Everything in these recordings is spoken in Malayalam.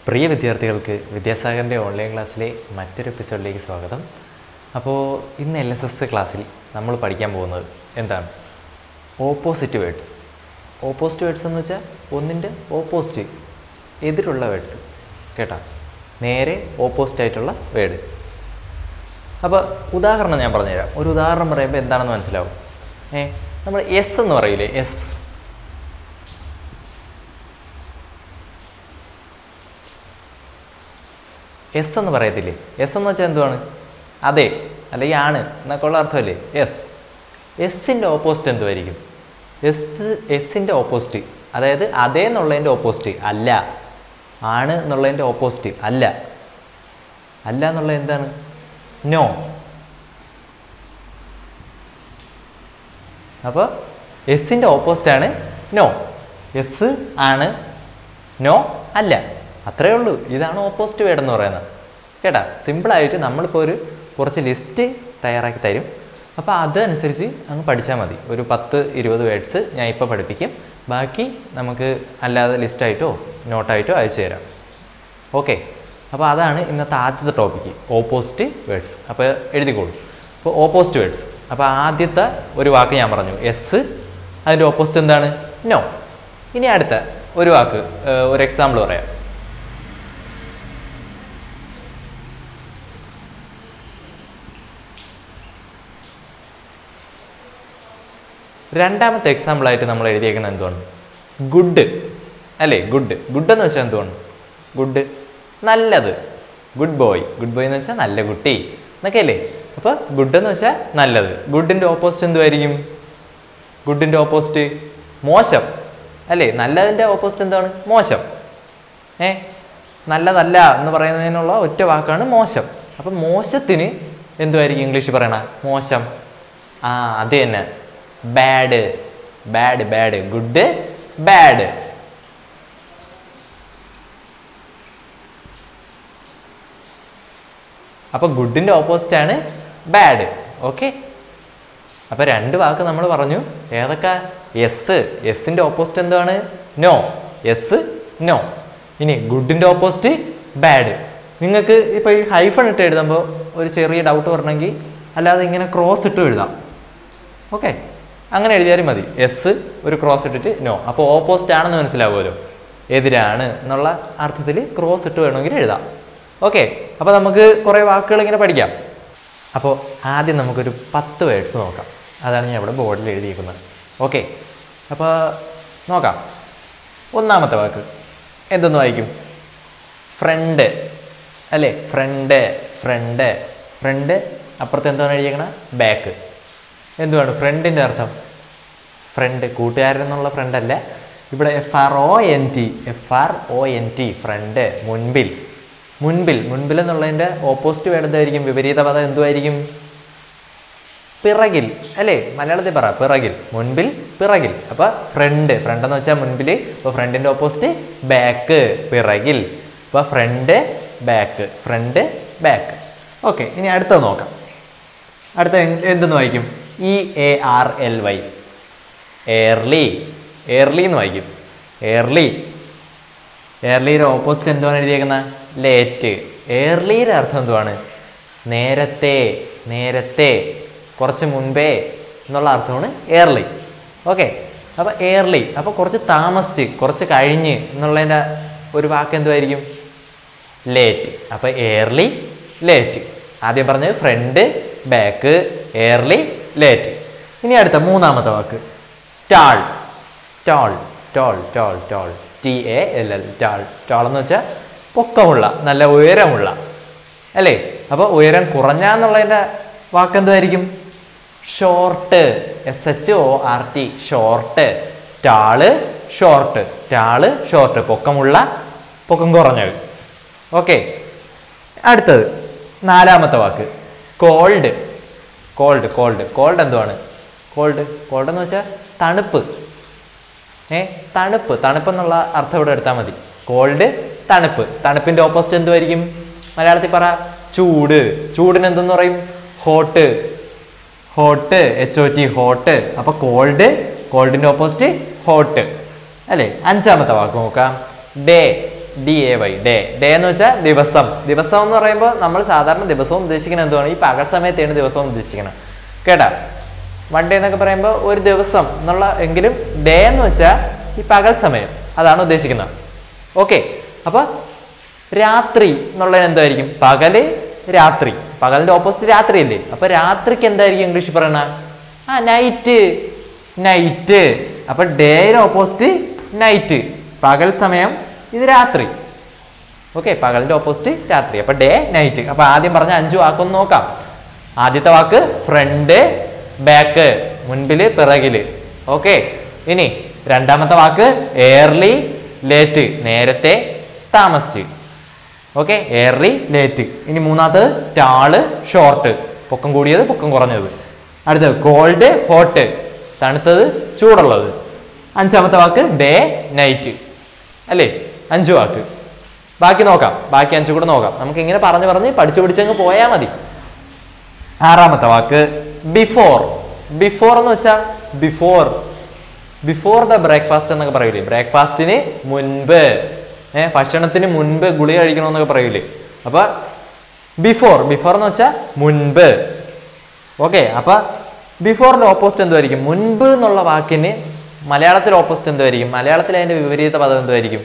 പ്രിയ വിദ്യാർത്ഥികൾക്ക് വിദ്യാസാഗറിൻ്റെ ഓൺലൈൻ ക്ലാസ്സിലെ മറ്റൊരു എപ്പിസോഡിലേക്ക് സ്വാഗതം. അപ്പോൾ ഇന്ന് LSS ക്ലാസ്സിൽ നമ്മൾ പഠിക്കാൻ പോകുന്നത് എന്താണ്? Opposite words. ഓപ്പോസിറ്റ് വേർഡ്സ് എന്ന് വെച്ചാൽ ഒന്നിൻ്റെ ഓപ്പോസിറ്റ്, എതിരുള്ള വേർഡ്സ് കേട്ടോ, നേരെ ഓപ്പോസിറ്റ് ആയിട്ടുള്ള വേർഡ്. അപ്പോൾ ഉദാഹരണം ഞാൻ പറഞ്ഞുതരാം. ഒരു ഉദാഹരണം പറയുമ്പോൾ എന്താണെന്ന് മനസ്സിലാവും. നമ്മൾ എസ് എന്ന് പറയില്ലേ, എസ്. എസ് എന്ന് പറയത്തില്ലേ? എസ് എന്ന് വെച്ചാൽ എന്തുവാണ്? അതെ അല്ലെങ്കിൽ ആണ് എന്നൊക്കെ ഉള്ള അർത്ഥമല്ലേ എസ്. എസിൻ്റെ ഓപ്പോസിറ്റ് എന്തുമായിരിക്കും? എസിൻ്റെ ഓപ്പോസിറ്റ്, അതായത് അതേ എന്നുള്ളതിൻ്റെ ഓപ്പോസിറ്റ് അല്ല, ആണ് എന്നുള്ളതിൻ്റെ ഓപ്പോസിറ്റ് അല്ല, അല്ല എന്നുള്ളത് എന്താണ്? നോ. അപ്പോൾ എസിൻ്റെ ഓപ്പോസിറ്റാണ് നോ. എസ് ആണ്, നോ അല്ല, അത്രയേ ഉള്ളൂ. ഇതാണ് ഓപ്പോസിറ്റ് വേർഡ് എന്ന് പറയുന്നത് കേട്ടാ. സിമ്പിളായിട്ട് നമ്മളിപ്പോൾ കുറച്ച് ലിസ്റ്റ് തയ്യാറാക്കി തരും. അപ്പോൾ അതനുസരിച്ച് അങ്ങ് പഠിച്ചാൽ മതി. ഒരു 10-20 വേർഡ്സ് ഞാൻ ഇപ്പോൾ പഠിപ്പിക്കും. ബാക്കി നമുക്ക് അല്ലാതെ ലിസ്റ്റായിട്ടോ നോട്ടായിട്ടോ അയച്ചു തരാം. ഓക്കെ, അപ്പോൾ അതാണ് ഇന്നത്തെ ആദ്യത്തെ ടോപ്പിക്ക്, ഓപ്പോസിറ്റ് വേർഡ്സ്. അപ്പോൾ എഴുതിക്കോളൂ. അപ്പോൾ ഓപ്പോസിറ്റ് വേർഡ്സ്. അപ്പോൾ ആദ്യത്തെ ഒരു വാക്ക് ഞാൻ പറഞ്ഞു എസ്, അതിൻ്റെ ഓപ്പോസിറ്റ് എന്താണ്? നോ. ഇനി അടുത്ത ഒരു വാക്ക്, ഒരു എക്സാമ്പിൾ പറയാം. രണ്ടാമത്തെ എക്സാമ്പിളായിട്ട് നമ്മൾ എഴുതിയേക്കുന്നത് എന്തുവാണ്? ഗുഡ് അല്ലേ? ഗുഡ്. ഗുഡ് എന്ന് വെച്ചാൽ എന്തുവാണ്? ഗുഡ്, നല്ലത്. Good boy. ഗുഡ് ബോയ് എന്ന് വെച്ചാൽ നല്ല കുട്ടി എന്നൊക്കെ അല്ലേ? അപ്പോൾ ഗുഡ് എന്ന് വെച്ചാൽ നല്ലത്. ഗുഡിൻ്റെ ഓപ്പോസിറ്റ് എന്തുമായിരിക്കും? ഗുഡിൻ്റെ ഓപ്പോസിറ്റ് മോശം അല്ലേ? നല്ലതിൻ്റെ ഓപ്പോസിറ്റ് എന്താണ്? മോശം. നല്ലതല്ല എന്ന് പറയുന്നതിനുള്ള ഒറ്റ വാക്കാണ് മോശം. അപ്പം മോശത്തിന് എന്തുമായിരിക്കും ഇംഗ്ലീഷിൽ പറയണ? മോശം. അത് തന്നെ, bad. Bad, bad. Good, bad. അപ്പൊ ഗുഡിന്റെ ഓപ്പോസിറ്റ് ആണ് ബാഡ്. ഓക്കെ, അപ്പൊ രണ്ട് വാക്ക് നമ്മൾ പറഞ്ഞു. ഏതൊക്കെ? എസ്. എസിന്റെ ഓപ്പോസിറ്റ് എന്താണ്? നോ. Yes, no. ഇനി ഗുഡിന്റെ ഓപ്പോസിറ്റ് ബാഡ്. നിങ്ങൾക്ക് ഇപ്പൊ ഈ ഹൈഫൺ ഇട്ട് എഴുതുമ്പോൾ ഒരു ചെറിയ ഡൗട്ട് വരണമെങ്കിൽ അല്ലാതെ ഇങ്ങനെ ക്രോസ് ഇട്ട് എഴുതാം. ഓക്കെ, അങ്ങനെ എഴുതിയാലും മതി. എസ് ഒരു ക്രോസ് ഇട്ടിട്ട് നോ. അപ്പോൾ ഓപ്പോസിറ്റ് ആണെന്ന് മനസ്സിലാവുമല്ലോ, എതിരാണ് എന്നുള്ള അർത്ഥത്തിൽ ക്രോസ് ഇട്ട് വേണമെങ്കിൽ എഴുതാം. ഓക്കെ, അപ്പോൾ നമുക്ക് കുറേ വാക്കുകൾ ഇങ്ങനെ പഠിക്കാം. അപ്പോൾ ആദ്യം നമുക്കൊരു 10 വേർഡ്സ് നോക്കാം. അതാണ് ഞാൻ ഇവിടെ ബോർഡിൽ എഴുതിയിരിക്കുന്നത്. ഓക്കെ, അപ്പോൾ നോക്കാം. ഒന്നാമത്തെ വാക്ക് എന്തെന്ന് വായിക്കും? ഫ്രണ്ട് അല്ലേ? Front, front, front. അപ്പുറത്ത് എന്താണ് എഴുതിയേക്കണത്? ബാക്ക്. എന്തുവാണ് ഫ്രണ്ടിൻ്റെ അർത്ഥം? ഫ്രണ്ട്, കൂട്ടുകാരൻ എന്നുള്ള ഫ്രണ്ടല്ല. ഇവിടെ FRONT, FRONT, ഫ്രണ്ട്, മുൻപിൽ. മുൻപിൽ, മുൻപിൽ എന്നുള്ളതിൻ്റെ ഓപ്പോസിറ്റ് വേർഡ് എന്തായിരിക്കും? വിപരീത പദം എന്തുമായിരിക്കും? പിറകിൽ അല്ലേ? മലയാളത്തിൽ പറ, പിറകിൽ. മുൻപിൽ, പിറകിൽ. അപ്പോൾ ഫ്രണ്ട്, ഫ്രണ്ട് എന്ന് വെച്ചാൽ മുൻപിൽ. അപ്പോൾ ഫ്രണ്ടിൻ്റെ ഓപ്പോസിറ്റ് ബാക്ക്, പിറകിൽ. അപ്പോൾ front, back, front, back. Okay, ഇനി അടുത്തത് നോക്കാം. അടുത്ത എന്തെന്ന് വായിക്കും? EARLY, early. എയർലി എന്ന് വായിക്കും. എയർലി. എയർലിയുടെ ഓപ്പോസിറ്റ് എന്തുവാണ് എഴുതിയേക്കുന്നത്? ലേറ്റ്. എയർലിയുടെ അർത്ഥം എന്തുവാണ്? നേരത്തെ, നേരത്തെ, കുറച്ച് മുൻപേ എന്നുള്ള അർത്ഥമാണ് എയർലി. ഓക്കെ, അപ്പോൾ എയർലി. അപ്പോൾ കുറച്ച് താമസിച്ച്, കുറച്ച് കഴിഞ്ഞ് എന്നുള്ളതിൻ്റെ ഒരു വാക്ക് എന്തുമായിരിക്കും? ലേറ്റ്. അപ്പോൾ എയർലി, ലേറ്റ്. ആദ്യം പറഞ്ഞത് ഫ്രണ്ട്, ബാക്ക്, എയർലി, ലേറ്റ്. ഇനി അടുത്ത മൂന്നാമത്തെ വാക്ക് tall. Tall, tall, tall, tall, TALL, tall. Tall എന്ന് വെച്ചാൽ പൊക്കമുള്ള, നല്ല ഉയരമുള്ള അല്ലേ? അപ്പോൾ ഉയരം കുറഞ്ഞ എന്നുള്ളതിൻ്റെ വാക്ക് എന്തുമായിരിക്കും? Short, SHORT, short. Tall, short. Tall, short, പൊക്കമുള്ള, പൊക്കം കുറഞ്ഞത്. ഓക്കെ, അടുത്തത് നാലാമത്തെ വാക്ക് കോൾഡ്. കോൾഡ്, കോൾഡ്, കോൾഡ് എന്തുവാണ്? കോൾഡ്, കോൾഡ് എന്ന് വെച്ചാൽ തണുപ്പ്. തണുപ്പ്, തണുപ്പ് എന്നുള്ള അർത്ഥം ഇവിടെ എടുത്താൽ മതി. കോൾഡ്, തണുപ്പ്. തണുപ്പിൻ്റെ ഓപ്പോസിറ്റ് എന്തുമായിരിക്കും? മലയാളത്തിൽ പറ, ചൂട്. ചൂടിന് എന്തെന്ന് പറയും? ഹോട്ട്. Hot, HOT, hot. അപ്പോൾ കോൾഡ്, കോൾഡിൻ്റെ ഓപ്പോസിറ്റ് ഹോട്ട് അല്ലേ? അഞ്ചാമത്തെ വാക്ക് നോക്കാം, ഡേ. DAY day. ഡേ എന്ന് വെച്ചാൽ ദിവസം. ദിവസം എന്ന് പറയുമ്പോൾ നമ്മൾ സാധാരണ ദിവസവും ഉദ്ദേശിക്കുന്നത് എന്തുവാണ്? ഈ പകൽ സമയത്താണ് ദിവസവും ഉദ്ദേശിക്കണം. കേട്ടാ? വൺ ഡേ എന്നൊക്കെ പറയുമ്പോൾ ഒരു ദിവസം എന്നുള്ള എങ്കിലും ഡേ എന്ന് വെച്ചാൽ ഈ പകൽ സമയം അതാണ് ഉദ്ദേശിക്കുന്നത്. ഓക്കെ. അപ്പൊ രാത്രി എന്നുള്ളതിന് എന്തായിരിക്കും? പകല് രാത്രി. പകലിന്റെ ഓപ്പോസിറ്റ് രാത്രി അല്ലേ? അപ്പൊ രാത്രിക്ക് എന്തായിരിക്കും ഇംഗ്ലീഷ് പറയണ? നൈറ്റ്. നൈറ്റ്. അപ്പൊ ഡേയുടെ ഓപ്പോസിറ്റ് നൈറ്റ്. പകൽ സമയം, ഇത് രാത്രി. ഓക്കെ. പകലിന്റെ ഓപ്പോസിറ്റ് രാത്രി. അപ്പൊ ഡേ നൈറ്റ്. അപ്പൊ ആദ്യം പറഞ്ഞ 5 വാക്കൊന്ന് നോക്കാം. ആദ്യത്തെ വാക്ക് ഫ്രണ്ട്, ബാക്ക്, മുൻപില് പിറകില്. ഓക്കെ. ഇനി രണ്ടാമത്തെ വാക്ക് ഏർലി, ലേറ്റ്, നേരത്തെ, താമസിച്ച്. ഓക്കെ. Early, late. ഇനി മൂന്നാമത്തത് ടാള്, ഷോർട്ട്, പൊക്കം കൂടിയത്, പൊക്കം കുറഞ്ഞത്. അടുത്തത് കോൾഡ്, ഹോട്ട്, തണുത്തത്, ചൂടുള്ളത്. അഞ്ചാമത്തെ വാക്ക് ഡേ, നൈറ്റ്. അല്ലേ? 5 വാക്ക്. ബാക്കി നോക്കാം. ബാക്കി 5 കൂടെ നോക്കാം. നമുക്ക് ഇങ്ങനെ പറഞ്ഞ് പഠിച്ചു പിടിച്ചങ്ങ് പോയാൽ മതി. ആറാമത്തെ വാക്ക് ബിഫോർ. ബിഫോർ എന്ന് വെച്ചാൽ ബിഫോർ ദ ബ്രേക്ക്ഫാസ്റ്റ് എന്നൊക്കെ പറയൂലേ? ബ്രേക്ക്ഫാസ്റ്റിന് മുൻപ്, ഭക്ഷണത്തിന് മുൻപ് ഗുളിക കഴിക്കണമെന്നൊക്കെ പറയൂലേ? അപ്പൊ ബിഫോർ എന്ന് വെച്ചാൽ മുൻപ്. ഓക്കെ. അപ്പൊ ബിഫോറിന്റെ ഓപ്പോസിറ്റ് എന്തുമായിരിക്കും? മുൻപ് എന്നുള്ള വാക്കിന് മലയാളത്തിൽ ഓപ്പോസിറ്റ് എന്തുമായിരിക്കും? മലയാളത്തിൽ അതിന്റെ വിപരീത പദം എന്തുമായിരിക്കും?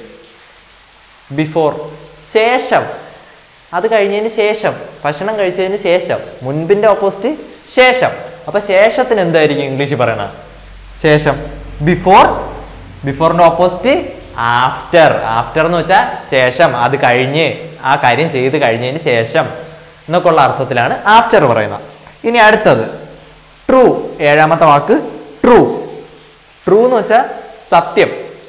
ബിഫോർ. ശേഷം. അത് കഴിഞ്ഞതിന് ശേഷം, ഭക്ഷണം കഴിച്ചതിന് ശേഷം. മുൻപിന്റെ ഓപ്പോസിറ്റ് ശേഷം. അപ്പൊ ശേഷത്തിന് എന്തായിരിക്കും ഇംഗ്ലീഷ് പറയണ? ശേഷം. ബിഫോർ. ബിഫോറിന്റെ ഓപ്പോസിറ്റ് ആഫ്റ്റർ. ആഫ്റ്റർ എന്ന് വെച്ചാൽ ശേഷം, അത് കഴിഞ്ഞ്, ആ കാര്യം ചെയ്ത് കഴിഞ്ഞതിന് ശേഷം എന്നൊക്കെ ഉള്ള അർത്ഥത്തിലാണ് ആഫ്റ്റർ പറയുന്നത്. ഇനി അടുത്തത് ട്രൂ. ഏഴാമത്തെ വാക്ക് ട്രൂ. ട്രൂ എന്ന് വെച്ചാൽ സത്യം.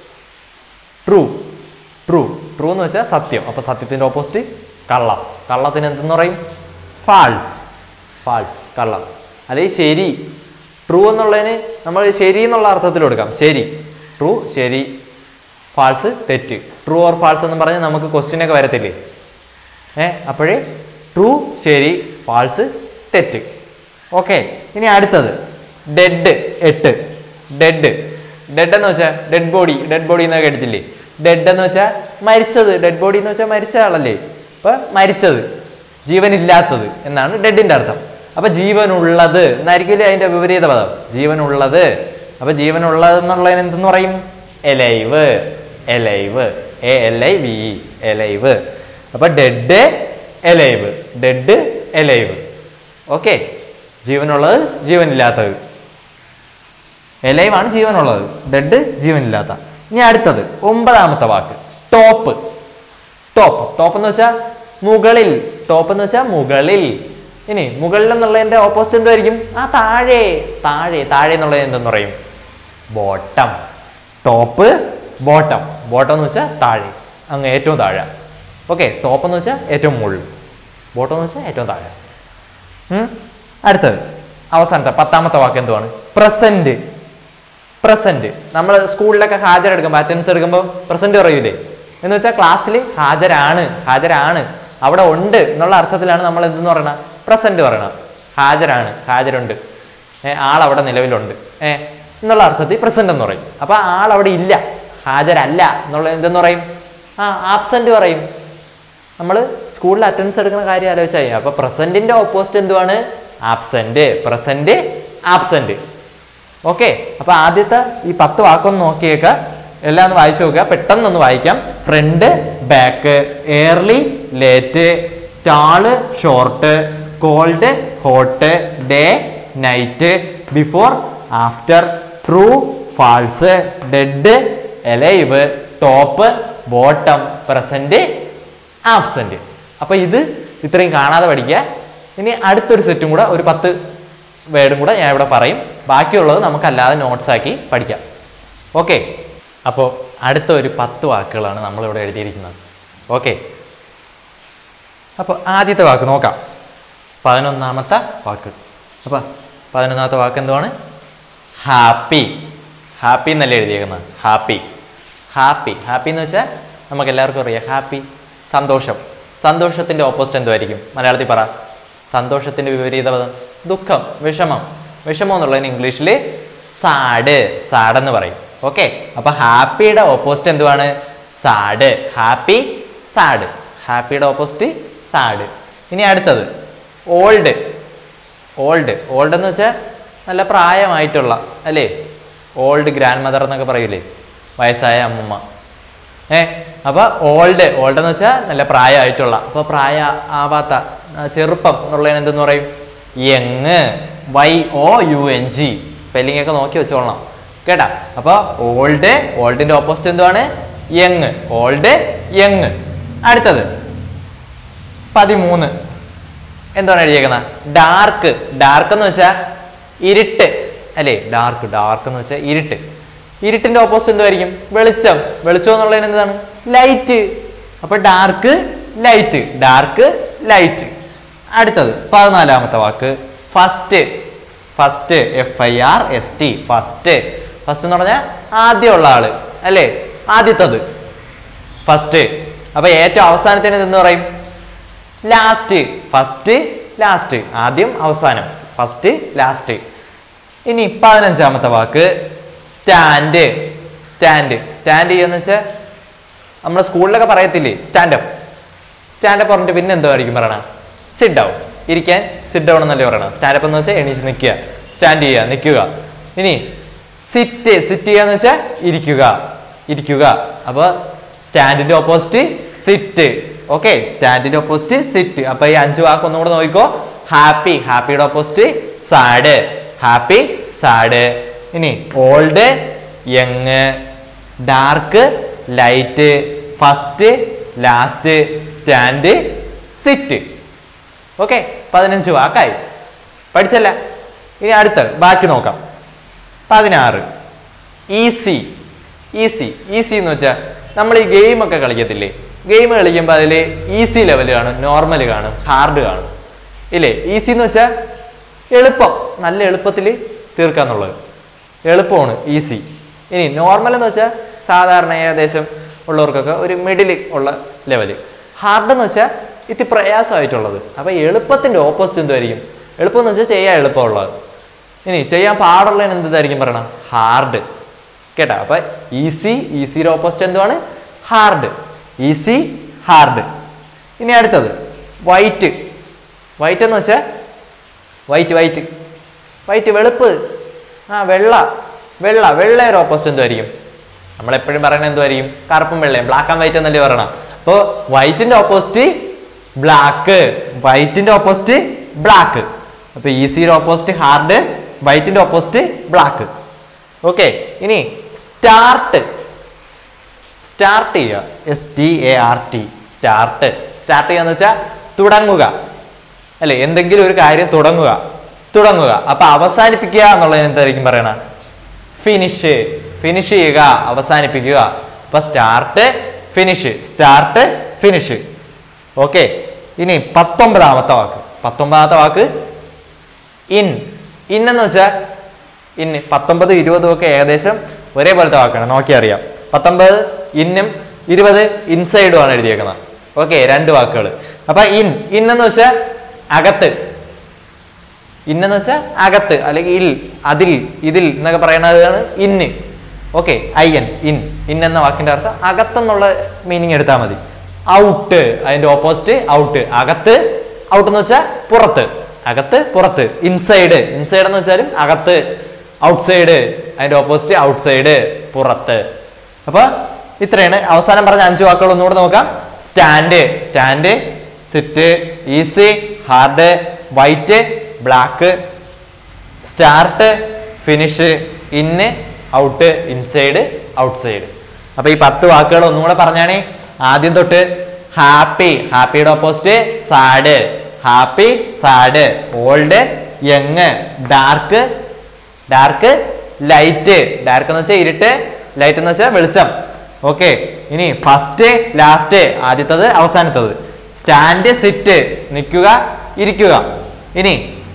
ട്രൂ. ട്രൂ. ട്രൂ എന്ന് വെച്ചാൽ സത്യം. അപ്പൊ സത്യത്തിന്റെ ഓപ്പോസിറ്റ് കള്ളം. കള്ളത്തിന് എന്തെന്ന് പറയും? ഫാൾസ്. ഫാൾസ്, കള്ളം. അല്ലെങ്കിൽ ശരി. ട്രൂ എന്നുള്ളതിന് നമ്മൾ ശരി എന്നുള്ള അർത്ഥത്തിൽ കൊടുക്കാം. ശരി. ട്രൂ, ശരി. ഫാൾസ്, തെറ്റ്. ട്രൂ ഓർ ഫാൾസ് എന്ന് പറഞ്ഞാൽ നമുക്ക് ക്വസ്റ്റ്യൻ ഒക്കെ വരത്തില്ലേ? അപ്പോഴേ ട്രൂ ശരി, ഫാൾസ് തെറ്റ്. ഓക്കെ. ഇനി അടുത്തത് ഡെഡ്. 8. ഡെഡ്. ഡെഡ് എന്ന് വെച്ചാൽ ഡെഡ് ബോഡി. ഡെഡ് ബോഡി എന്നൊക്കെ കേട്ടിട്ടില്ലേ? ഡെഡ് എന്ന് വെച്ചാൽ മരിച്ചത്. ഡെഡ് ബോഡി എന്ന് വെച്ചാൽ മരിച്ച ആളല്ലേ? അപ്പൊ മരിച്ചത്, ജീവനില്ലാത്തത് എന്നാണ് ഡെഡിന്റെ അർത്ഥം. അപ്പൊ ജീവനുള്ളത് എന്നായിരിക്കില്ലേ അതിന്റെ വിപരീത പദം? ജീവനുള്ളത്. അപ്പൊ ജീവനുള്ളത് എന്നുള്ളതിന് എന്തെന്ന് പറയും? എലൈവ്. എലൈവ്. ALIVE. എലൈവ്. അപ്പൊ dead, alive. Dead, alive. Okay. ജീവനുള്ളത്, ജീവനില്ലാത്തത്. എലൈവ് ആണ് ജീവനുള്ളത്, ഡെഡ് ജീവനില്ലാത്ത. ഇനി അടുത്തത് 9ാമത്തെ വാക്ക് ടോപ്പ്. ടോപ്പ്. ടോപ്പ് എന്ന് വെച്ചാൽ മുകളിൽ. ടോപ്പ് എന്ന് വെച്ചാൽ മുകളിൽ. ഇനി മുകളിൽ എന്നുള്ളതിന്റെ ഓപ്പോസിറ്റ് എന്തായിരിക്കും? താഴെ. താഴെ. താഴെ എന്നുള്ളത് എന്തെന്ന് പറയും? ബോട്ടം. Top, bottom. ബോട്ടം എന്ന് വെച്ചാൽ താഴെ, അങ്ങ് ഏറ്റവും താഴെ. ഓക്കെ. ടോപ്പ് എന്ന് വെച്ചാൽ ഏറ്റവും മുകളിൽ, ബോട്ടം എന്ന് വെച്ചാൽ ഏറ്റവും താഴെ. അടുത്തത് അവസാനത്തെ 10ാമത്തെ വാക്ക് എന്തുവാണ്? പ്രസന്റ്. പ്രസന്റ്. നമ്മൾ സ്കൂളിലൊക്കെ ഹാജരെടുക്കുമ്പോൾ, അറ്റൻഡൻസ് എടുക്കുമ്പോൾ പ്രസന്റ് പറയൂലേ? എന്ന് വെച്ചാൽ ക്ലാസ്സിൽ ഹാജരാണ്. ഹാജരാണ്, അവിടെ ഉണ്ട് എന്നുള്ള അർത്ഥത്തിലാണ് നമ്മൾ എന്തെന്ന് പറയണത്? പ്രസന്റ് പറയണം. ഹാജരാണ്, ഹാജരുണ്ട്, ആളവിടെ നിലവിലുണ്ട് എന്നുള്ള അർത്ഥത്തിൽ പ്രസന്റ് എന്ന് പറയും. അപ്പൊ ആളവിടെ ഇല്ല, ഹാജരല്ല എന്നുള്ള എന്തെന്ന് പറയും? ആബ്സെന്റ് പറയും. നമ്മൾ സ്കൂളിൽ അറ്റൻഡൻസ് എടുക്കുന്ന കാര്യം ആലോചിച്ചാൽ അപ്പൊ പ്രസന്റിന്റെ ഓപ്പോസിറ്റ് എന്തുവാണ്? ആബ്സെന്റ്. Present, absent. ഓക്കെ. അപ്പൊ ആദ്യത്തെ ഈ 10 വാക്കൊന്ന് നോക്കിയേക്ക, എല്ലാം ഒന്ന് വായിച്ചു നോക്കുക. പെട്ടെന്നൊന്ന് വായിക്കാം. Front, back, early, late, tall, short, cold, hot, day, night, before, after, true, false, dead, alive, top, bottom, present, absent. അപ്പൊ ഇത് ഇത്രയും കാണാതെ പഠിക്കുക. ഇനി അടുത്തൊരു സെറ്റും കൂടെ, ഒരു 10 വേർഡും കൂടെ ഞാൻ ഇവിടെ പറയും. ബാക്കിയുള്ളത് നമുക്കല്ലാതെ നോട്ട്സ് ആക്കി പഠിക്കാം. ഓക്കെ. അപ്പോൾ അടുത്ത ഒരു 10 വാക്കുകളാണ് നമ്മളിവിടെ എഴുതിയിരിക്കുന്നത്. ഓക്കെ. അപ്പോൾ ആദ്യത്തെ വാക്ക് നോക്കാം. 11ാമത്തെ വാക്ക്. അപ്പോൾ 11ാമത്തെ വാക്ക് എന്തുവാണ്? ഹാപ്പി. ഹാപ്പി എന്നല്ലേ എഴുതിയേക്കുന്നത്? ഹാപ്പി. ഹാപ്പി. ഹാപ്പി എന്ന് വെച്ചാൽ നമുക്ക് എല്ലാവർക്കും അറിയാം, ഹാപ്പി സന്തോഷം. സന്തോഷത്തിന്റെ ഓപ്പോസിറ്റ് എന്തുമായിരിക്കും? മലയാളത്തിൽ പറ. സന്തോഷത്തിന്റെ വിപരീത പദം ദുഃഖം, വിഷമം. വിഷമം എന്നുള്ളതിന് ഇംഗ്ലീഷിൽ സാഡ്. സാഡ് എന്ന് പറയും. ഓക്കെ. അപ്പൊ ഹാപ്പിയുടെ ഓപ്പോസിറ്റ് എന്തുവാണ്? സാഡ്. Happy sad. ഹാപ്പിയുടെ ഓപ്പോസിറ്റ് സാഡ്. ഇനി അടുത്തത് ഓൾഡ്. ഓൾഡ് ഓൾഡ് എന്ന് വെച്ചാൽ നല്ല പ്രായമായിട്ടുള്ള അല്ലേ, ഓൾഡ് ഗ്രാൻഡ് മദർ എന്നൊക്കെ പറയൂലേ, വയസ്സായ അമ്മമ്മ. അപ്പോൾ ഓൾഡ് ഓൾഡ് എന്ന് വെച്ചാൽ നല്ല പ്രായമായിട്ടുള്ള. അപ്പോൾ പ്രായ ആവാത്ത ചെറുപ്പം എന്നുള്ളതിന് എന്തെന്ന് പറയും? യങ്. YOUNG. സ്പെല്ലിംഗ് ഒക്കെ നോക്കി വെച്ചോളണം കേട്ടാ. അപ്പോൾ ഓൾഡ്, ഓൾഡിന്റെ ഓപ്പോസിറ്റ് എന്തുവാണ്? യങ്. Old young. അടുത്തത് 13 എന്താണ് എഴുതിയേക്കുന്നത്? ഡാർക്ക്. ഡാർക്ക് എന്ന് വെച്ചാൽ ഇരുട്ട് അല്ലേ, ഡാർക്ക്. ഡാർക്ക് എന്ന് വെച്ചാൽ ഇരുട്ട്. ഇരുട്ടിന്റെ ഓപ്പോസിറ്റ് എന്തായിരിക്കും? വെളിച്ചം. വെളിച്ചം എന്നുള്ളതിന് എന്താണ്? ലൈറ്റ്. അപ്പൊ ഡാർക്ക് ലൈറ്റ്. Dark light. അടുത്തത് 14ാമത്തെ വാക്ക് first. First. FIRST. First. First എന്ന് പറഞ്ഞാൽ ആദ്യമുള്ള ആള് അല്ലേ, ആദ്യത്തത് ഫസ്റ്റ്. അപ്പൊ ഏറ്റവും അവസാനത്തിന് എന്ന് പറയും? ലാസ്റ്റ്. First last. ആദ്യം അവസാനം. First last. ഇനി 15ാമത്തെ വാക്ക് സ്റ്റാൻഡ്. സ്റ്റാൻഡ്. സ്റ്റാൻഡ് ചെയ്യാന്ന് വെച്ചാൽ നമ്മുടെ സ്കൂളിലൊക്കെ പറയത്തില്ലേ സ്റ്റാൻഡപ്പ്. സ്റ്റാൻഡപ്പ് പറഞ്ഞിട്ട് പിന്നെ എന്തായിരിക്കും പറയണ? Sit down. ഇരിക്കാൻ സിറ്റ് ഡൗൺ എന്നല്ലേ പറയണം. സ്റ്റാൻഡപ്പ് എന്ന് വെച്ചാൽ എണീച്ച് നിൽക്കുക, സ്റ്റാൻഡ് ചെയ്യുക, നിൽക്കുക. ഇനി സിറ്റ്. സിറ്റ് ചെയ്യാന്ന് വെച്ചാൽ ഇരിക്കുക, ഇരിക്കുക. അപ്പൊ സ്റ്റാൻഡിന്റെ ഓപ്പോസിറ്റ് സിറ്റ്. ഓക്കെ, സ്റ്റാൻഡിന്റെ ഓപ്പോസിറ്റ് സിറ്റ്. അപ്പൊ ഈ 5 വാക്ക് ഒന്നുകൂടെ നോക്കിക്കോ. ഹാപ്പി. ഹാപ്പിയുടെ ഓപ്പോസിറ്റ് സാഡ്. Happy sad. ഇനി old young, dark light, first last, stand sit. Okay, 15 വാക്കായി. പഠിച്ചല്ല? ഇനി അടുത്ത ബാക്കി നോക്കാം. 16 ഈസി. ഈസി. ഈസി എന്ന് വെച്ചാൽ നമ്മൾ ഈ ഗെയിമൊക്കെ കളിക്കത്തില്ലേ, ഗെയിം കളിക്കുമ്പോൾ അതിൽ ഈസി ലെവൽ കാണും, നോർമൽ കാണും, ഹാർഡ് കാണും ഇല്ലേ. ഈസി എന്ന് വെച്ചാൽ എളുപ്പം, നല്ല എളുപ്പത്തിൽ തീർക്കാന്നുള്ളത്, എളുപ്പമാണ് ഈസി. ഇനി നോർമൽ എന്ന് വെച്ചാൽ സാധാരണ ഏകദേശം ഉള്ളവർക്കൊക്കെ ഒരു മിഡിൽ ഉള്ള ലെവല്. ഹാർഡ് എന്ന് വെച്ചാൽ ഇത് പ്രയാസമായിട്ടുള്ളത്. അപ്പൊ എളുപ്പത്തിന്റെ ഓപ്പോസിറ്റ് എന്തായിരിക്കും? എളുപ്പം എന്ന് വെച്ചാൽ ചെയ്യാൻ എളുപ്പമുള്ളത്. ഇനി ചെയ്യാൻ പാടുള്ളതിന് എന്തായിരിക്കും പറയണം? ഹാർഡ്. കേട്ടാ. അപ്പൊ ഈസി. ഈസിയുടെ ഓപ്പോസിറ്റ് എന്തുവാണ്? ഹാർഡ്. Easy hard. ഇനി അടുത്തത് വൈറ്റ്. വൈറ്റ് എന്ന് വെച്ചാൽ വൈറ്റ്. വൈറ്റ്. വൈറ്റ് വെളുപ്പ്. വെള്ള. വെള്ള. വെള്ളയുടെ ഓപ്പോസിറ്റ് എന്തായിരിക്കും? നമ്മളെപ്പോഴും പറയുന്നത് എന്തുമായിരിക്കും? കറുപ്പും വെള്ളയും, ബ്ലാക്ക് ആൻഡ് വൈറ്റ് എന്നല്ലേ പറയണം. അപ്പോൾ വൈറ്റിന്റെ ഓപ്പോസിറ്റ് ബ്ലാക്ക്. വൈറ്റിന്റെ ഓപ്പോസിറ്റ് ബ്ലാക്ക്. അപ്പൊ ഈസിയുടെ ഓപ്പോസിറ്റ് ഹാർഡ്, വൈറ്റിന്റെ ഓപ്പോസിറ്റ് ബ്ലാക്ക്. ഓക്കെ. ഇനി സ്റ്റാർട്ട്. സ്റ്റാർട്ട് ചെയ്യുക. START. സ്റ്റാർട്ട്. സ്റ്റാർട്ട് ചെയ്യാന്ന് വെച്ചാൽ തുടങ്ങുക അല്ലെ, എന്തെങ്കിലും ഒരു കാര്യം തുടങ്ങുക. തുടങ്ങുക. അപ്പൊ അവസാനിപ്പിക്കുക എന്നുള്ളതിന് എന്തായിരിക്കും പറയണ? ഫിനിഷ്. ഫിനിഷ് ചെയ്യുക, അവസാനിപ്പിക്കുക. അപ്പൊ start finish. Start finish. Okay. ഇനി 19ാമത്തെ വാക്ക്. 19ാമത്തെ വാക്ക് ഇൻ. ഇൻ എന്ന് വെച്ചാൽ ഇൻ. 19, 20 ഒക്കെ ഏകദേശം ഒരേപോലത്തെ വാക്കാണ്, നോക്കിയാൽ അറിയാം. 19 ഇന്നും 20 ഇൻസൈഡും ആണ് എഴുതിയേക്കുന്നത്. ഓക്കെ, 2 വാക്കുകൾ. അപ്പൊ ഇൻ. ഇൻ എന്ന് വെച്ചാൽ അകത്ത്. ഇന്നെന്ന് വെച്ചാൽ അകത്ത്, അല്ലെങ്കിൽ ഇൽ, അതിൽ, ഇതിൽ എന്നൊക്കെ പറയുന്നതാണ് ഇന്ന്. Okay, IN. ഇൻ. ഇൻ എന്ന വാക്കിന്റെ അർത്ഥം അകത്തെന്നുള്ള മീനിങ് എടുത്താൽ മതി. ഔട്ട്. അതിന്റെ ഓപ്പോസിറ്റ് ഔട്ട്. അകത്ത്. ഔട്ട് എന്ന് വെച്ചാൽ പുറത്ത്. അകത്ത് പുറത്ത്. ഇൻസൈഡ്. ഇൻസൈഡ് എന്ന് വെച്ചാലും അകത്ത്. ഔട്ട്സൈഡ്. അതിന്റെ ഓപ്പോസിറ്റ് ഔട്ട്സൈഡ്, പുറത്ത്. അപ്പൊ ഇത്രയാണ് അവസാനം പറഞ്ഞ 5 വാക്കുകൾ ഒന്നുകൂടെ നോക്കാം. Stand. Stand. Sit. Easy. Hard. White. Black. Start. Finish. In. Out. Inside. Outside. അപ്പൊ ഈ 10 വാക്കുകൾ ഒന്നുകൂടെ പറഞ്ഞാണ്. ആദ്യം തൊട്ട് ഹാപ്പി. ഹാപ്പിയുടെ opposite sad. Happy sad. Old young. Dark. Dark light. Dark എന്ന് വെച്ചാൽ ഇരുട്ട്, ലൈറ്റ് എന്ന് വെച്ചാൽ വെളിച്ചം. ഓക്കെ. ഇനി ഫസ്റ്റ് ലാസ്റ്റ്, ആദ്യത്തത് അവസാനത്തത്. സ്റ്റാൻഡ് സിറ്റ്, നിൽക്കുക ഇരിക്കുക. ഇനി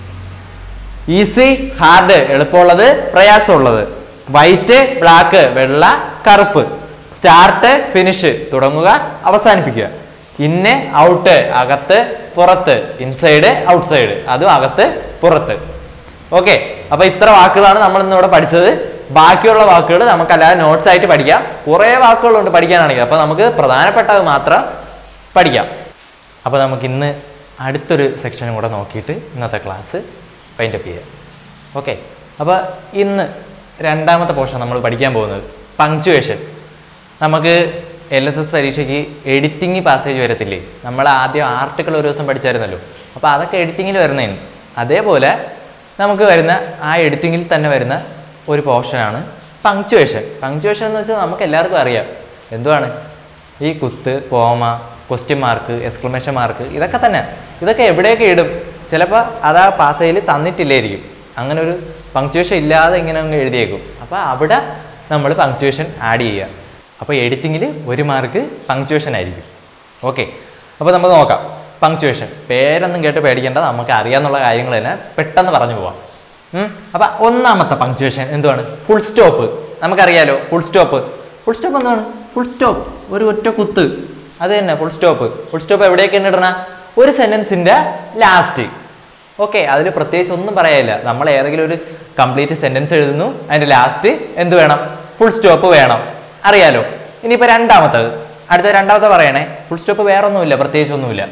ഈസി ഹാർഡ്, എളുപ്പമുള്ളത് പ്രയാസമുള്ളത്. വൈറ്റ് ബ്ലാക്ക്, വെള്ള കറുപ്പ്. സ്റ്റാർട്ട് ഫിനിഷ്, തുടങ്ങുക അവസാനിപ്പിക്കുക. ഇന്ന് ഔട്ട്, അകത്ത് പുറത്ത്. ഇൻസൈഡ് ഔട്ട്സൈഡ്, അതും അകത്ത് പുറത്ത്. ഓക്കെ. അപ്പൊ ഇത്ര വാക്കുകളാണ് നമ്മൾ ഇന്നിവിടെ പഠിച്ചത്. ബാക്കിയുള്ള വാക്കുകൾ നമുക്കല്ലാതെ നോട്ട്സ് ആയിട്ട് പഠിക്കാം. കുറേ വാക്കുകളുണ്ട് പഠിക്കാനാണെങ്കിൽ. അപ്പോൾ നമുക്ക് പ്രധാനപ്പെട്ടത് മാത്രം പഠിക്കാം. അപ്പോൾ നമുക്ക് ഇന്ന് അടുത്തൊരു സെക്ഷനും കൂടെ നോക്കിയിട്ട് ഇന്നത്തെ ക്ലാസ് വൈൻഡപ്പ് ചെയ്യാം. ഓക്കെ, അപ്പോൾ ഇന്ന് രണ്ടാമത്തെ പോർഷൻ നമ്മൾ പഠിക്കാൻ പോകുന്നത് പങ്ക്ച്വേഷൻ. നമുക്ക് LSS പരീക്ഷയ്ക്ക് എഡിറ്റിംഗ് പാസേജ് വരത്തില്ലേ? നമ്മൾ ആദ്യം ആർട്ടിക്കിൾ ഒരു ദിവസം പഠിച്ചായിരുന്നല്ലോ. അപ്പോൾ അതൊക്കെ എഡിറ്റിങ്ങിൽ വരുന്നതാണ്. അതേപോലെ നമുക്ക് വരുന്ന ആ എഡിറ്റിങ്ങിൽ തന്നെ വരുന്ന ഒരു പോർഷനാണ് പങ്ക്ച്വേഷൻ. പങ്ക്ച്വേഷൻ എന്ന് വെച്ചാൽ നമുക്ക് എല്ലാവർക്കും അറിയാം എന്തുവാണ് ഈ കുത്ത്, comma, question mark, exclamation mark, ഇതൊക്കെ തന്നെ. ഇതൊക്കെ എവിടെയൊക്കെ ഇടും? ചിലപ്പോൾ അതാ പാസേജിൽ തന്നിട്ടില്ലായിരിക്കും. അങ്ങനെ ഒരു പങ്ക്ച്വേഷൻ ഇല്ലാതെ ഇങ്ങനെ അങ്ങ് എഴുതിയേക്കും. അപ്പോൾ അവിടെ നമ്മൾ പങ്ക്ച്വേഷൻ ആഡ് ചെയ്യുക. അപ്പോൾ എഡിറ്റിങ്ങിൽ 1 മാർക്ക് പങ്ക്ച്വേഷൻ ആയിരിക്കും. ഓക്കെ, അപ്പോൾ നമുക്ക് നോക്കാം പങ്ക്ച്വേഷൻ. പേരൊന്നും കേട്ട് പേടിക്കേണ്ട, നമുക്ക് അറിയാവുന്ന കാര്യങ്ങൾ തന്നെ പെട്ടെന്ന് പറഞ്ഞു പോവാം. അപ്പോൾ ഒന്നാമത്തെ പങ്ക്ച്വേഷൻ എന്തുവാണ്? Full stop. നമുക്കറിയാലോ ഫുൾ സ്റ്റോപ്പ്. ഫുൾ സ്റ്റോപ്പ് എന്താണ്? ഫുൾ സ്റ്റോപ്പ് ഒരു ഒറ്റ കുത്ത്, അത് തന്നെ ഫുൾ സ്റ്റോപ്പ്. ഫുൾ സ്റ്റോപ്പ് എവിടെയൊക്കെയാണ് ഇടണ? ഒരു സെൻറ്റൻസിൻ്റെ ലാസ്റ്റ്. ഓക്കെ, അതിൽ പ്രത്യേകിച്ച് ഒന്നും പറയാനില്ല. നമ്മൾ ഏതെങ്കിലും ഒരു കംപ്ലീറ്റ് സെൻറ്റൻസ് എഴുതുന്നു, അതിൻ്റെ ലാസ്റ്റ് എന്ത് വേണം? ഫുൾ സ്റ്റോപ്പ് വേണം. അറിയാലോ. ഇനിയിപ്പോൾ രണ്ടാമത്തെ പറയണേ. ഫുൾ സ്റ്റോപ്പ് വേറെ ഒന്നുമില്ല, പ്രത്യേകിച്ച് ഒന്നുമില്ല.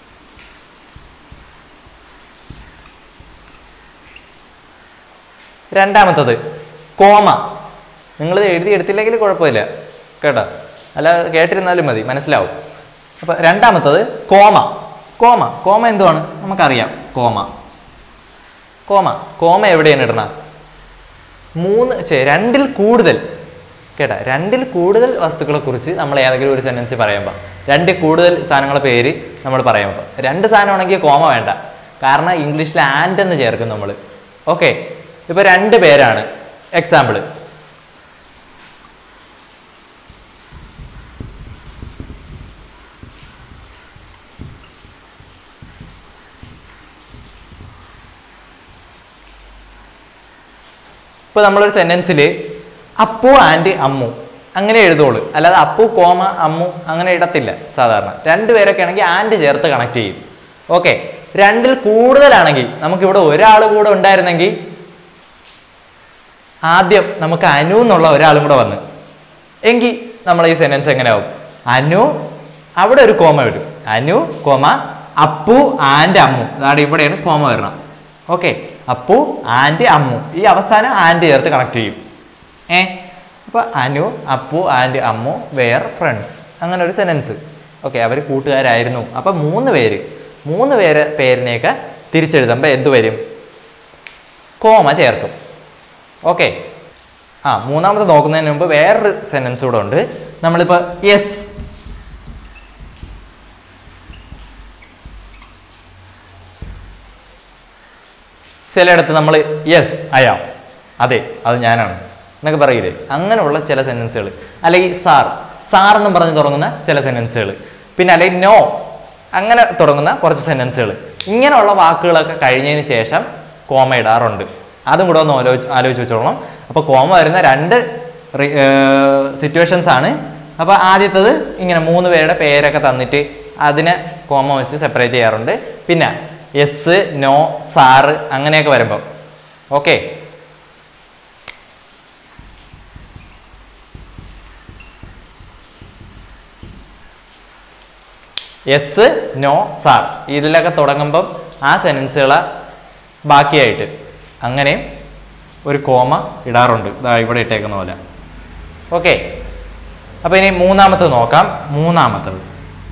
രണ്ടാമത്തത് കോമ. നിങ്ങളിത് എഴുതിയെടുത്തില്ലെങ്കിൽ കുഴപ്പമില്ല കേട്ടോ, അല്ല കേട്ടിരുന്നാലും മതി, മനസ്സിലാവും. അപ്പോൾ രണ്ടാമത്തത് കോമ. കോമ എന്തുവാണ്? നമുക്കറിയാം. കോമ എവിടെയാണ് ഇടണ? 2ൽ കൂടുതൽ കേട്ടാ. 2ൽ കൂടുതൽ വസ്തുക്കളെ കുറിച്ച് നമ്മൾ ഏതെങ്കിലും ഒരു സെൻറ്റൻസ് പറയുമ്പോൾ 2ൽ കൂടുതൽ സാധനങ്ങളുടെ പേര് നമ്മൾ പറയുമ്പോൾ 2 സാധനമാണെങ്കിൽ കോമ വേണ്ട. കാരണം ഇംഗ്ലീഷിൽ ആൻഡ് എന്ന് ചേർക്കും നമ്മൾ. ഓക്കെ, ഇപ്പോൾ 2 പേരാണ്. എക്സാമ്പിൾ, ഇപ്പോൾ നമ്മളൊരു സെൻറ്റൻസിൽ അപ്പു ആൻഡ് അമ്മു അങ്ങനെ എഴുതുള്ളൂ. അല്ലാതെ അപ്പു കോമ അമ്മു അങ്ങനെ ഇടത്തില്ല സാധാരണ. 2 പേരൊക്കെ ആണെങ്കിൽ ആൻഡ് ചേർത്ത് കണക്ട് ചെയ്യും. ഓക്കെ, 2ൽ കൂടുതലാണെങ്കിൽ നമുക്കിവിടെ ഒരാൾ കൂടെ ഉണ്ടായിരുന്നെങ്കിൽ ആദ്യം നമുക്ക് അനു എന്നുള്ള ഒരാളും കൂടെ വന്ന് എങ്കിൽ നമ്മൾ ഈ സെൻറ്റൻസ് എങ്ങനെയാവും? അനു, അവിടെ ഒരു കോമ വരും. Anu comma Appu and Ammu. അതാണ് ഇവിടെയാണ് കോമ വരണം. ഓക്കെ, അപ്പു ആൻഡ് അമ്മു, ഈ അവസാനം ആൻഡ് ചേർത്ത് കണക്ട് ചെയ്യും. അപ്പോൾ Anu, Appu and Ammu were friends, അങ്ങനെ ഒരു സെൻറ്റൻസ്. ഓക്കെ, അവർ കൂട്ടുകാരായിരുന്നു. അപ്പോൾ 3 പേരിനെയൊക്കെ തിരിച്ചെഴുതുമ്പോൾ എന്ത് വരും? കോമ ചേർക്കും. ഓക്കെ, മൂന്നാമത് നോക്കുന്നതിന് മുമ്പ് വേറൊരു സെൻറ്റൻസ് കൂടെ ഉണ്ട്. നമ്മളിപ്പോൾ യെസ്, ചിലയിടത്ത് നമ്മൾ യെസ് അയാം, അതെ അത് ഞാനാണ് എന്നൊക്കെ പറയില്ലേ, അങ്ങനെയുള്ള ചില സെൻറ്റൻസുകൾ. അല്ലെങ്കിൽ സാർ എന്നും പറഞ്ഞ് തുടങ്ങുന്ന ചില സെൻറ്റൻസുകൾ. പിന്നെ അല്ലെങ്കിൽ നോ അങ്ങനെ തുടങ്ങുന്ന കുറച്ച് സെൻറ്റൻസുകൾ. ഇങ്ങനെയുള്ള വാക്കുകളൊക്കെ കഴിഞ്ഞതിന് ശേഷം കോമ ഇടാറുണ്ട്. അതും കൂടെ ഒന്ന് ആലോചിച്ച് വെച്ചോളണം. അപ്പോൾ കോമ വരുന്ന 2 സിറ്റുവേഷൻസ് ആണ്. അപ്പോൾ ആദ്യത്തത് ഇങ്ങനെ 3 പേരുടെ പേരൊക്കെ തന്നിട്ട് അതിനെ കോമ വെച്ച് സെപ്പറേറ്റ് ചെയ്യാറുണ്ട്. പിന്നെ യെസ്, നോ, സാറ് അങ്ങനെയൊക്കെ വരുമ്പോൾ. ഓക്കെ, യെസ്, നോ, സാർ ഇതിലൊക്കെ തുടങ്ങുമ്പം ആ സെൻറ്റൻസുകളെ ബാക്കിയായിട്ട് അങ്ങനെയും ഒരു കോമ ഇടാറുണ്ട്. ഇതാ ഇവിടെ ഇട്ടേക്കുന്ന പോലെ. ഓക്കെ, അപ്പോൾ ഇനി മൂന്നാമത്തത് നോക്കാം. മൂന്നാമത്തത്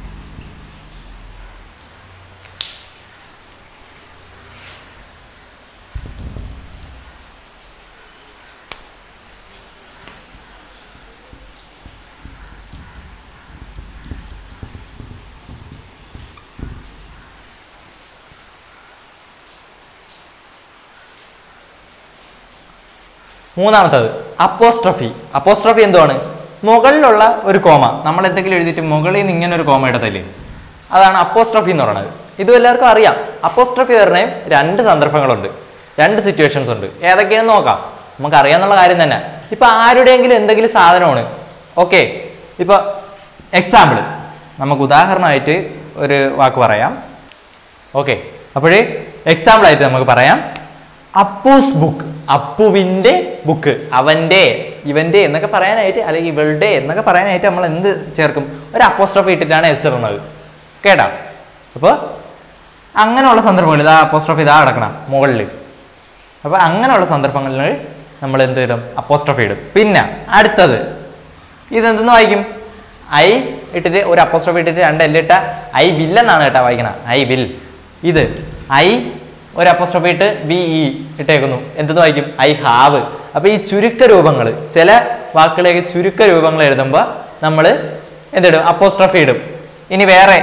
അപ്പോസ്ട്രഫി. അപ്പോസ്ട്രഫി എന്തുവാണ്? മുകളിലുള്ള ഒരു കോമ. നമ്മൾ എന്തെങ്കിലും എഴുതിയിട്ട് മുകളിൽ നിന്ന് ഇങ്ങനെ ഒരു കോമ ഇടത്തില്ലേ, അതാണ് അപ്പോസ്ട്രഫി എന്ന് പറയുന്നത്. ഇതും എല്ലാവർക്കും അറിയാം. അപ്പോസ്ട്രഫി പറഞ്ഞാൽ 2 സന്ദർഭങ്ങളുണ്ട്, 2 സിറ്റുവേഷൻസ് ഉണ്ട്. ഏതൊക്കെയാണെന്ന് നോക്കാം. നമുക്ക് അറിയാന്നുള്ള കാര്യം തന്നെ. ഇപ്പം ആരുടെയെങ്കിലും എന്തെങ്കിലും സാധനമാണ്. ഓക്കെ, ഇപ്പോൾ എക്സാമ്പിൾ നമുക്ക് ഉദാഹരണമായിട്ട് ഒരു വാക്ക് പറയാം. ഓക്കെ, അപ്പോഴേ എക്സാമ്പിളായിട്ട് നമുക്ക് പറയാം അപ്പൂസ് ബുക്ക്, അപ്പുവിന്റെ ബുക്ക്, അവന്റെ, ഇവന്റെ എന്നൊക്കെ പറയാനായിട്ട് അല്ലെങ്കിൽ ഇവളുടെ എന്നൊക്കെ പറയാനായിട്ട് നമ്മൾ എന്ത് ചേർക്കും? ഒരു അപ്പോസ്ട്രോഫി ഇട്ടിട്ടാണ് എസ് ഇടുന്നത്. കേട്ടാ? അപ്പോൾ അങ്ങനെയുള്ള സന്ദർഭങ്ങളിൽ ഇതാ അപ്പോസ്ട്രോഫി ഇതാ കിടക്കണം മുകളിൽ. അപ്പോൾ അങ്ങനെയുള്ള സന്ദർഭങ്ങളിൽ നമ്മൾ എന്ത് ഇടും? അപ്പോസ്ട്രോഫി ഇടും. പിന്നെ അടുത്തത് ഇതെന്തെന്ന് വായിക്കും? ഐ ഇട്ടിട്ട് ഒരു അപ്പോസ്ട്രോഫി ഇട്ടിട്ട് 2 L ഇട്ട ഐ വിൽ എന്നാണ് കേട്ടാ വായിക്കണം. I will. ഇത് ഐ ഒരു അപ്പോസ്ട്രോഫി ഇട്ട് VE ഇട്ടേക്കുന്നു, എന്തെന്ന് വായിക്കും? I have. അപ്പോൾ ഈ ചുരുക്ക രൂപങ്ങൾ, ചില വാക്കുകളേക്ക് ചുരുക്ക രൂപങ്ങൾ എഴുതുമ്പോൾ നമ്മൾ എന്തിടും? അപ്പോസ്ട്രോഫി ഇടും. ഇനി വേറെ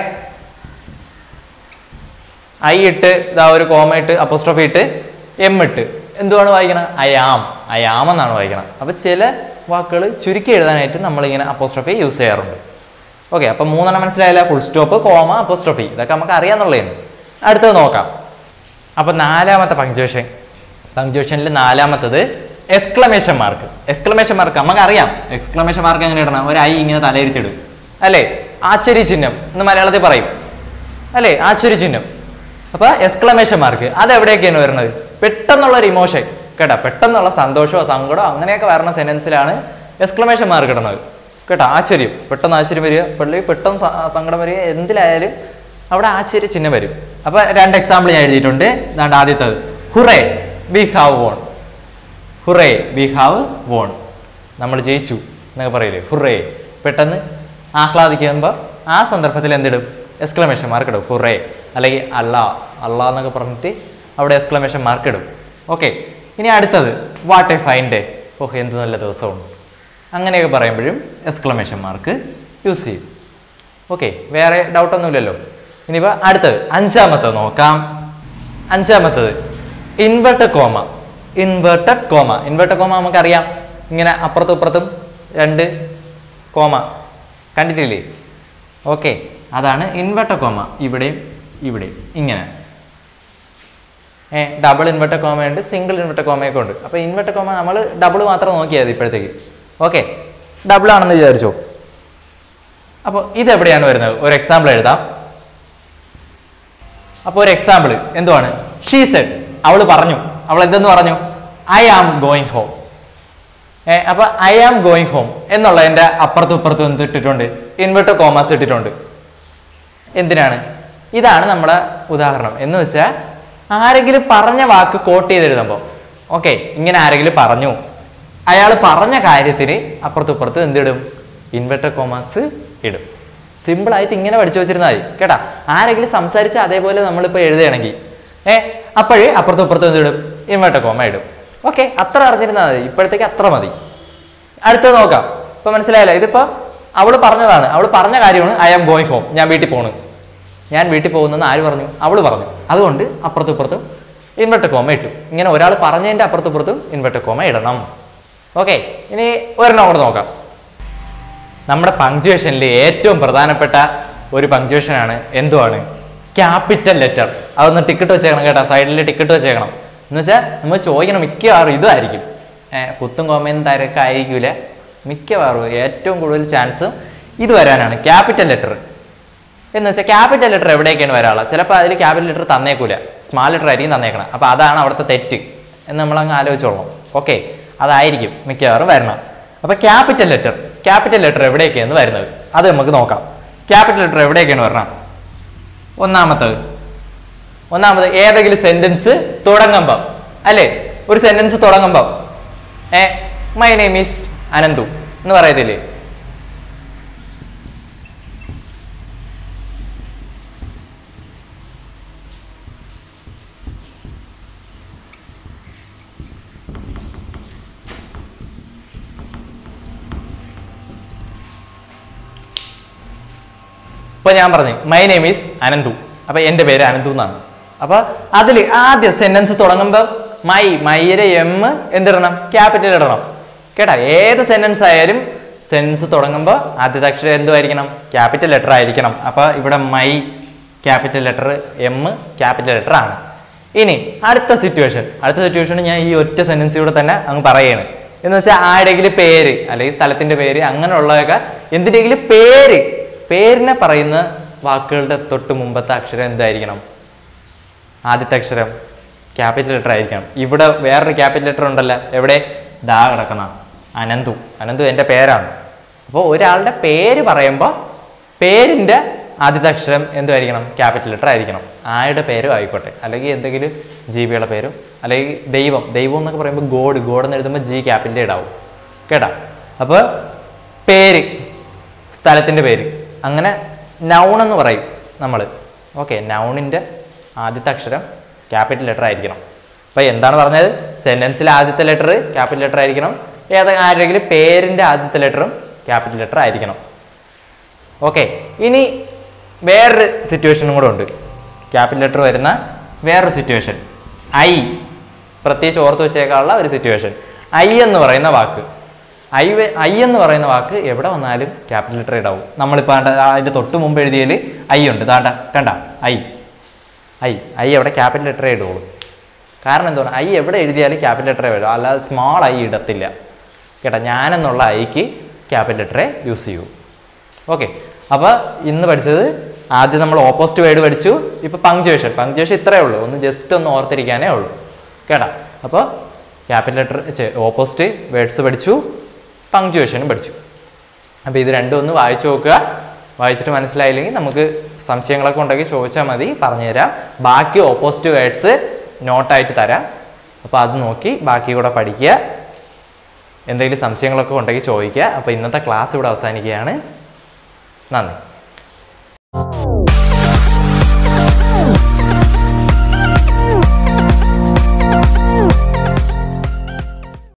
ഐ ഇട്ട് ഇതാ ഒരു കോമ ഇട്ട് അപ്പോസ്ട്രോഫി ഇട്ട് എം ഇട്ട് എന്തുവാണ് വായിക്കണം? ഐ ആം, ഐ ആം എന്നാണ് വായിക്കണം. അപ്പോൾ ചില വാക്കുകൾ ചുരുക്കി എഴുതാനായിട്ട് നമ്മളിങ്ങനെ അപ്പോസ്ട്രോഫി യൂസ് ചെയ്യാറുണ്ട്. ഓക്കെ, അപ്പം 3 മനസ്സിലായില്ല? ഫുൾ സ്റ്റോപ്പ്, കോമ, അപ്പോസ്ട്രോഫി, ഇതൊക്കെ നമുക്ക് അറിയാന്നുള്ളതാണ്. അടുത്തത് നോക്കാം. അപ്പോൾ 4ാമത്തെ പങ്ക്ച്വേഷനിൽ 4ാമത്തത് എക്സ്ക്ലമേഷൻ മാർക്ക്. എക്സ്ക്ലമേഷൻ മാർക്ക് നമുക്കറിയാം. എക്സ്ക്ലമേഷൻ മാർക്ക് എങ്ങനെ ഇടണം? ഒരു ഐ ഇങ്ങനെ തലയിരിച്ചിടും അല്ലേ? ആശ്ചര്യ ചിഹ്നം എന്ന് മലയാളത്തിൽ പറയും അല്ലേ? ആശ്ചര്യ ചിഹ്നം. അപ്പോൾ എക്സ്ക്ലമേഷൻ മാർക്ക് അതെവിടെയൊക്കെയാണ് വരുന്നത്? പെട്ടെന്നുള്ള ഒരു ഇമോഷൻ കേട്ടോ, പെട്ടെന്നുള്ള സന്തോഷമോ സങ്കടമോ അങ്ങനെയൊക്കെ വരുന്ന സെന്റൻസിലാണ് എക്സ്ക്ലമേഷൻ മാർക്ക് ഇടുന്നത് കേട്ടോ. ആശ്ചര്യം, പെട്ടെന്ന് ആശ്ചര്യം വരിക, പെട്ടെന്ന് സങ്കടം വരിക, എന്തിലായാലും അവിടെ ആശ്ചര്യ ചിഹ്നം വരും. അപ്പോൾ 2 എക്സാമ്പിൾ ഞാൻ എഴുതിയിട്ടുണ്ട്. ഇതാണ്ട് ആദ്യത്തത്, hurray we have won. Hurray we have won, നമ്മൾ ജയിച്ചു എന്നൊക്കെ പറയില്ലേ? ഹുറേ, പെട്ടെന്ന് ആഹ്ലാദിക്കുമ്പോൾ ആ സന്ദർഭത്തിൽ എന്തിടും? എക്സ്ക്ലമേഷൻ മാർക്ക് ഇടും. ഹുറേ, അല്ലെങ്കിൽ അല്ലാ, അല്ലാ എന്നൊക്കെ പറഞ്ഞിട്ട് അവിടെ എക്സ്ക്ലമേഷൻ മാർക്ക് ഇടും. ഓക്കെ, ഇനി അടുത്തത് വാട്ട് എ ഫൈൻ ഡേ. ഓഹ് എന്ത് നല്ല ദിവസമാണ്, അങ്ങനെയൊക്കെ പറയുമ്പോഴും എക്സ്ക്ലമേഷൻ മാർക്ക് യൂസ് ചെയ്യും. ഓക്കെ, വേറെ ഡൗട്ടൊന്നുമില്ലല്ലോ. ഇനിയിപ്പോൾ അടുത്തത് 5ാമത്തത് നോക്കാം. 5ാമത്തത് inverted comma. Inverted comma, inverted comma നമുക്കറിയാം, ഇങ്ങനെ അപ്പുറത്തും ഇപ്പുറത്തും 2 കോമ കണ്ടിട്ടില്ലേ? ഓക്കെ, അതാണ് ഇൻവെർട്ടഡ് കോമ. ഇവിടെയും ഇവിടെയും ഇങ്ങനെ ഡബിൾ ഇൻവെർട്ടഡ് കോമയുണ്ട്, സിംഗിൾ ഇൻവെർട്ടഡ് കോമയൊക്കെ ഉണ്ട്. അപ്പോൾ ഇൻവെർട്ടഡ് കോമ നമ്മൾ ഡബിൾ മാത്രം നോക്കിയാൽ മതി ഇപ്പോഴത്തേക്ക്. ഓക്കെ, ഡബിൾ ആണെന്ന് വിചാരിച്ചോ. അപ്പോൾ ഇതെവിടെയാണ് വരുന്നത്? ഒരു എക്സാമ്പിൾ എഴുതാം. അപ്പോൾ ഒരു എക്സാമ്പിൾ എന്തുവാണ്? ഷീ സെഡ്, അവൾ പറഞ്ഞു. അവൾ എന്തെന്ന് പറഞ്ഞു? I am going home. അപ്പോൾ ഐ ആം ഗോയിങ് ഹോം എന്നുള്ളതിൻ്റെ അപ്പുറത്തും ഇപ്പുറത്തും എന്ത് ഇട്ടിട്ടുണ്ട്? ഇൻവെർട്ടഡ് കോമാസ് ഇട്ടിട്ടുണ്ട്. എന്തിനാണ്? ഇതാണ് നമ്മുടെ ഉദാഹരണം. എന്ന് വെച്ചാൽ ആരെങ്കിലും പറഞ്ഞ വാക്ക് കോട്ട് ചെയ്തെഴുതുമ്പോൾ, ഓക്കെ, ഇങ്ങനെ ആരെങ്കിലും പറഞ്ഞു, അയാൾ പറഞ്ഞ കാര്യത്തിന് അപ്പുറത്തും ഇപ്പുറത്തും എന്തിടും? ഇൻവെർട്ടഡ് കോമാസ് ഇടും. സിമ്പിളായിട്ട് ഇങ്ങനെ പഠിച്ചു വെച്ചിരുന്നാൽ മതി കേട്ടാ. ആരെങ്കിലും സംസാരിച്ചാൽ അതേപോലെ നമ്മളിപ്പോൾ എഴുതുകയാണെങ്കിൽ അപ്പോഴേ അപ്പുറത്തും ഇപ്പുറത്തും എന്തിടും? ഇൻവെർട്ടഡ് കോമ ഇടും. ഓക്കെ, അത്ര അറിഞ്ഞിരുന്നാൽ മതി. ഇപ്പോഴത്തേക്ക് അത്ര മതി. അടുത്തത് നോക്കാം. ഇപ്പൊ മനസ്സിലായല്ലോ? ഇതിപ്പോ അവള് പറഞ്ഞതാണ്, അവള് പറഞ്ഞ കാര്യമാണ് ഐ ആം ഗോയിങ് ഹോം, ഞാൻ വീട്ടിൽ പോണു. ഞാൻ വീട്ടിൽ പോകുന്നെന്ന് ആര് പറഞ്ഞു? അവള് പറഞ്ഞു. അതുകൊണ്ട് അപ്പുറത്തും ഇപ്പുറത്തും ഇൻവെർട്ടഡ് കോമ ഇട്ടു. ഇങ്ങനെ ഒരാൾ പറഞ്ഞതിന്റെ അപ്പുറത്തും ഇപ്പുറത്തും ഇൻവെർട്ടഡ് കോമ ഇടണം. ഓക്കെ, ഇനി ഒരെണ്ണം കൂടെ നോക്കാം. നമ്മുടെ പങ്ക്ച്വേഷനിൽ ഏറ്റവും പ്രധാനപ്പെട്ട ഒരു പങ്ക്ച്വേഷനാണ് എന്തുവാണ്? Capital letter. അതൊന്ന് ടിക്കറ്റ് വെച്ചേക്കണം കേട്ടോ, സൈഡിൽ ടിക്കറ്റ് വെച്ചേക്കണം. എന്ന് വെച്ചാൽ നമ്മൾ ചോദിക്കണം മിക്കവാറും ഇതായിരിക്കും. കുത്തും കോമയും തരൊക്കെ ആയിരിക്കൂല, മിക്കവാറും ഏറ്റവും കൂടുതൽ ചാൻസും ഇത് വരാനാണ് ക്യാപിറ്റൽ ലെറ്റർ. എന്ന് വെച്ചാൽ ക്യാപിറ്റൽ ലെറ്റർ എവിടേക്കാണ് വരാനുള്ളത്? ചിലപ്പോൾ അതിൽ ക്യാപിറ്റൽ ലെറ്റർ തന്നേക്കൂല, സ്മാൾ ലെറ്റർ ആയിരിക്കും തന്നേക്കണം. അപ്പോൾ അതാണ് അവിടുത്തെ തെറ്റ് എന്ന് നമ്മളങ്ങ് ആലോചിച്ചോളണം. ഓക്കെ, അതായിരിക്കും മിക്കവാറും വരണം. അപ്പോൾ ക്യാപിറ്റൽ ലെറ്റർ എവിടേക്കാണ് വരുന്നത് അത് നമുക്ക് നോക്കാം. ക്യാപിറ്റൽ ലെറ്റർ എവിടേക്കാണ് വരണം? ഒന്നാമത് ഏതെങ്കിലും സെന്റൻസ് തുടങ്ങുമ്പം, അല്ലേ? ഒരു സെന്റൻസ് തുടങ്ങുമ്പം മൈ നെയിം ഈസ് അനന്തു എന്ന് പറയത്തില്ലേ? ഇപ്പൊ ഞാൻ പറഞ്ഞു മൈ നെയിം ഈസ് അനന്തു, അപ്പൊ എന്റെ പേര് അനന്തു എന്നാണ്. അപ്പൊ അതിൽ ആദ്യ സെന്റൻസ് തുടങ്ങുമ്പോ മൈയുടെ എം എന്തിടണം? ക്യാപിറ്റൽ ഇടണം കേട്ടാ. ഏത് സെന്റൻസ് ആയാലും സെന്റൻസ് തുടങ്ങുമ്പോൾ ആദ്യത്തെ അക്ഷരം എന്തുമായിരിക്കണം? ക്യാപിറ്റൽ ലെറ്റർ ആയിരിക്കണം. അപ്പൊ ഇവിടെ my capital letter, M capital letter ആണ്. ഇനി അടുത്ത സിറ്റുവേഷൻ ഞാൻ ഈ ഒറ്റ സെന്റൻസിലൂടെ തന്നെ അങ്ങ് പറയാണ്. എന്ന് വെച്ചാൽ ആരുടെയെങ്കിലും പേര് അല്ലെങ്കിൽ സ്ഥലത്തിന്റെ പേര് അങ്ങനെയുള്ളതൊക്കെ എന്തിൻ്റെങ്കിലും പേരിനെ പറയുന്ന വാക്കുകളുടെ തൊട്ട് മുമ്പത്തെ അക്ഷരം എന്തായിരിക്കണം? ആദ്യത്തെ അക്ഷരം ക്യാപിറ്റൽ ലെറ്റർ ആയിരിക്കണം. ഇവിടെ വേറൊരു ക്യാപിറ്റൽ ലെറ്റർ ഉണ്ടല്ലോ, എവിടെ? ദാ കിടക്കുന്ന അനന്തു. അനന്തു എൻ്റെ പേരാണ്. അപ്പോൾ ഒരാളുടെ പേര് പറയുമ്പോൾ പേരിൻ്റെ ആദ്യത്തെ അക്ഷരം എന്തുമായിരിക്കണം? ക്യാപിറ്റൽ ലെറ്റർ ആയിരിക്കണം. ആരുടെ പേരും ആയിക്കോട്ടെ, അല്ലെങ്കിൽ എന്തെങ്കിലും ജീവികളുടെ പേരും, അല്ലെങ്കിൽ ദൈവം. ദൈവം എന്നൊക്കെ പറയുമ്പോൾ ഗോഡ്. ഗോഡ് എന്ന് എഴുതുമ്പോൾ ജി ക്യാപിറ്റൽ ഇടാവും. കേട്ടാ? അപ്പോൾ പേര്, സ്ഥലത്തിൻ്റെ പേര്, അങ്ങനെ നൗൺ എന്ന് പറയും നമ്മൾ. ഓക്കെ, നൗണിൻ്റെ ആദ്യത്തെ അക്ഷരം ക്യാപിറ്റൽ ലെറ്റർ ആയിരിക്കണം. അപ്പോൾ എന്താണ് പറഞ്ഞത്? സെൻറ്റൻസിലെ ആദ്യത്തെ ലെറ്റർ ക്യാപിറ്റൽ ലെറ്റർ ആയിരിക്കണം. ആരെങ്കിലും പേരിൻ്റെ ആദ്യത്തെ ലെറ്ററും ക്യാപിറ്റൽ ലെറ്റർ ആയിരിക്കണം. ഓക്കെ, ഇനി വേറൊരു സിറ്റുവേഷനും കൂടെ ഉണ്ട്. ക്യാപിറ്റൽ ലെറ്റർ വരുന്ന വേറൊരു സിറ്റുവേഷൻ, ഐ. പ്രത്യേകിച്ച് ഓർത്ത് വെച്ചേക്കാനുള്ള ഒരു സിറ്റുവേഷൻ, ഐ എന്ന് പറയുന്ന വാക്ക്. ഐ എന്ന് പറയുന്ന വാക്ക് എവിടെ വന്നാലും ക്യാപിറ്റൽ ലെറ്റർ ഇടാവും. നമ്മളിപ്പോൾ അതിൻ്റെ തൊട്ട് മുമ്പ് എഴുതിയതിൽ ഐ ഉണ്ട്. താണ്ട കണ്ട ഐ. ഐ എവിടെ ക്യാപിറ്റൽ ലെറ്ററേ ഇടുള്ളൂ. കാരണം എന്താണ്? ഐ എവിടെ എഴുതിയാലും ക്യാപിറ്റൽ ലെറ്ററേ വരും, അല്ലാതെ സ്മോൾ ഐ ഇടത്തില്ല. കേട്ടോ? ഞാനെന്നുള്ള ഐക്ക് ക്യാപിറ്റൽ ലെറ്ററേ യൂസ് ചെയ്യൂ. ഓക്കെ, അപ്പോൾ ഇന്ന് പഠിച്ചത് ആദ്യം നമ്മൾ ഓപ്പോസിറ്റ് വേർഡ് പഠിച്ചു. ഇപ്പോൾ പങ്ക്ച്വേഷൻ ഇത്രയേ ഉള്ളൂ. ഒന്ന് ജസ്റ്റ് ഒന്ന് ഓർത്തിരിക്കാനേ ഉള്ളൂ. കേട്ടോ? അപ്പോൾ ക്യാപിറ്റൽ ലെറ്റർ ഓപ്പോസിറ്റ് വേർഡ്സ് പഠിച്ചു, പങ്ക്ച്വേഷനും പഠിച്ചു. അപ്പോൾ ഇത് രണ്ടും ഒന്ന് വായിച്ചു നോക്കുക. വായിച്ചിട്ട് മനസ്സിലായില്ലെങ്കിൽ നമുക്ക് സംശയങ്ങളൊക്കെ ഉണ്ടെങ്കിൽ ചോദിച്ചാൽ മതി, പറഞ്ഞുതരാം. ബാക്കി ഓപ്പോസിറ്റ് വേർഡ്സ് നോട്ടായിട്ട് തരാം. അപ്പോൾ അത് നോക്കി ബാക്കി കൂടെ പഠിക്കുക. എന്തെങ്കിലും സംശയങ്ങളൊക്കെ ഉണ്ടെങ്കിൽ ചോദിക്കുക. അപ്പോൾ ഇന്നത്തെ ക്ലാസ് ഇവിടെ അവസാനിക്കുകയാണ്. നന്ദി.